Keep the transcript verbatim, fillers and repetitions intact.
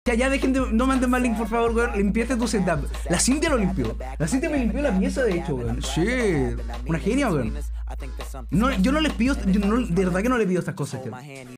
Ya, ya, dejen de... No manden más link, por favor, weón. Limpiaste tu setup. La Cintia lo limpió. La Cintia me limpió la pieza, de hecho, weón. Sí. Una genia, weón. No, yo no les pido... Yo no, de verdad que no les pido estas cosas, tío.